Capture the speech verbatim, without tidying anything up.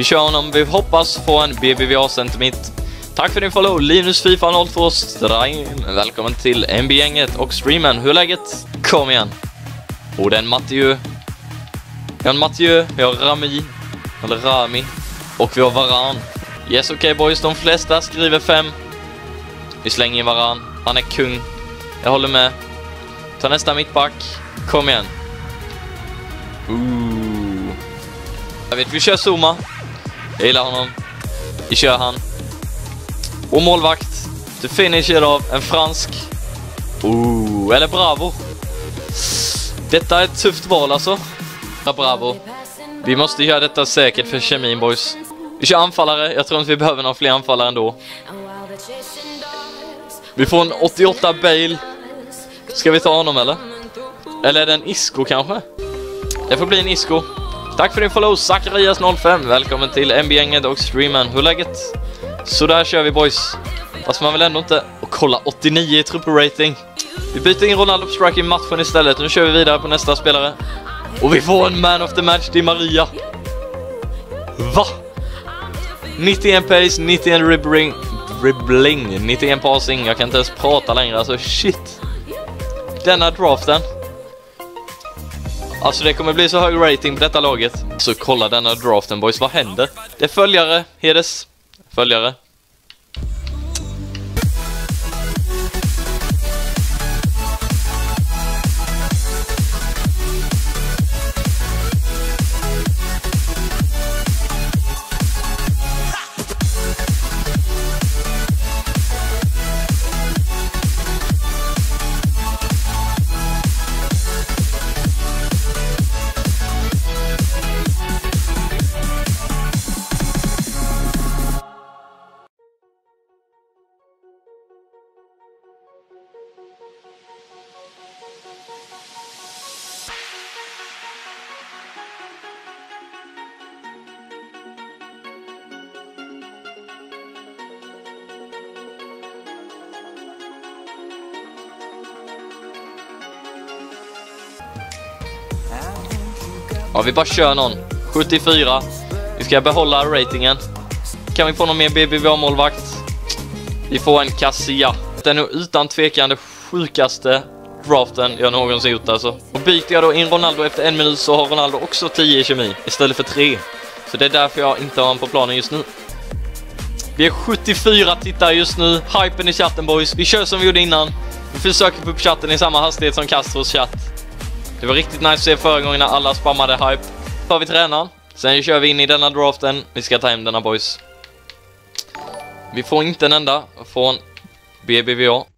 kör honom. Vi hoppas få en B B V A-centimitt. Tack för din follow, Linus FIFA noll två Strain. Välkommen till N B-gänget och streamen. Hur är läget? Kom igen. Och den Mathieu. Vi har en Mathieu, vi har Rami, eller Rami, och vi har Varan. Yes, okej okay, boys, de flesta skriver fem. Vi slänger in Varan, han är kung. Jag håller med. Ta nästa mittback. Kom igen. Ooh. Jag vet, vi kör Zuma. Jag gillar honom. Vi kör han. Och målvakt. Du finisher av en fransk. Ooh, eller Bravo. Detta är ett tufft val alltså. Bravo. Vi måste göra detta säkert för kemin boys. Vi kör anfallare. Jag tror inte vi behöver några fler anfallare ändå. Vi får en åttioåtta Bale. Ska vi ta honom eller? Eller är det en Isco kanske? Det får bli en Isco. Tack för din follow, Zacharias noll fem. Välkommen till N B-gänget och streamen. Hur är läget? Så där kör vi boys. Fast man vill ändå inte... Och kolla, åttionio i trupperating. Vi byter in Ronaldo på strike i matchen istället. Nu kör vi vidare på nästa spelare. Och vi får en man of the match till Maria. Va? nittioen pace, nittioen dribbling, dribbling, nittioen passing. Jag kan inte ens prata längre, alltså shit. Denna draften. Alltså det kommer bli så hög rating på detta laget. Så kolla denna draften boys, vad händer? Det är följare, Hedes. Följare. Ja, vi bara kör någon. sjuttiofyra. Vi ska behålla ratingen. Kan vi få någon mer B B V A-målvakt? Vi får en Casilla. Det är nog utan tvekan det sjukaste draften jag någonsin gjort alltså. Och byter jag då in Ronaldo efter en minut så har Ronaldo också tio i kemi istället för tre. Så det är därför jag inte har honom på planen just nu. Vi är sjuttiofyra tittare just nu. Hypen i chatten boys. Vi kör som vi gjorde innan. Vi försöker få upp chatten i samma hastighet som Castros chatt. Det var riktigt nice att se förra gången när alla spammade hype. Så har vi tränaren. Sen kör vi in i denna draften. Vi ska ta hem denna boys. Vi får inte en enda från B B V A.